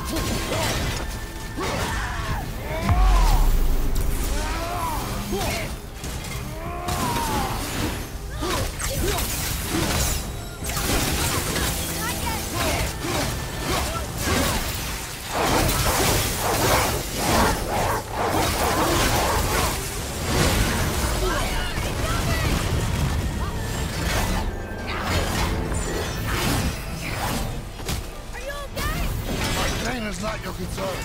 Is not your concern.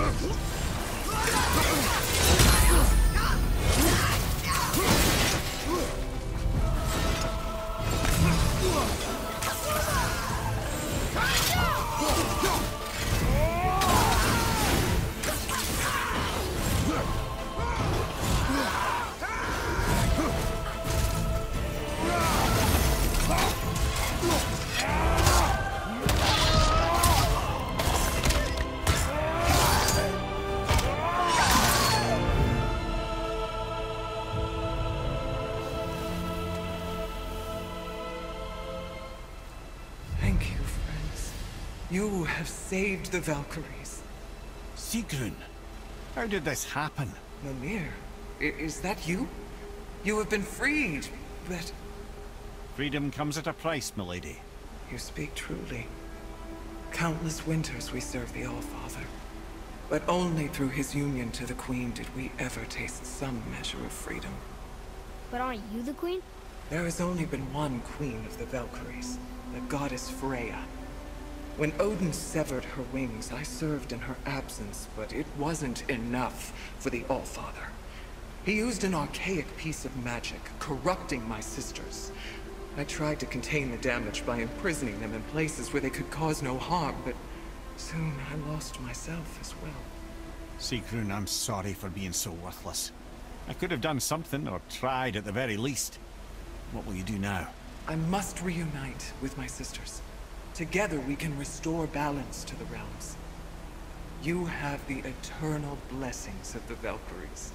Thank you, friends. You have saved the Valkyries. Sigrun, how did this happen? Mimir, is that you? You have been freed, but... Freedom comes at a price, milady. You speak truly. Countless winters we served the All-Father. But only through his union to the Queen did we ever taste some measure of freedom. But aren't you the queen? There has only been one Queen of the Valkyries, the goddess Freya. When Odin severed her wings, I served in her absence, but it wasn't enough for the All-Father. He used an archaic piece of magic, corrupting my sisters. I tried to contain the damage by imprisoning them in places where they could cause no harm, but soon I lost myself as well. Sigrun, I'm sorry for being so worthless. I could have done something, or tried at the very least. What will you do now? I must reunite with my sisters. Together we can restore balance to the realms. You have the eternal blessings of the Valkyries.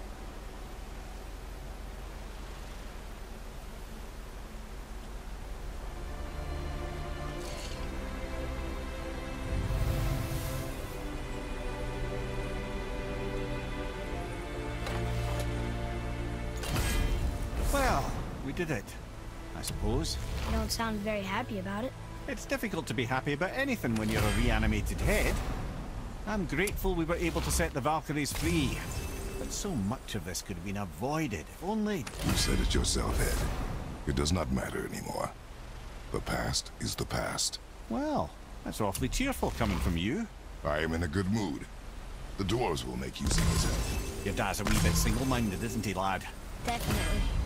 Well, we did it, I suppose. You don't sound very happy about it. It's difficult to be happy about anything when you're a reanimated head. I'm grateful we were able to set the Valkyries free. But so much of this could have been avoided, if only... You said it yourself, Ed. It does not matter anymore. The past is the past. Well, that's awfully cheerful coming from you. I am in a good mood. The dwarves will make use of his help. Your dad's a wee bit single-minded, isn't he, lad? Definitely.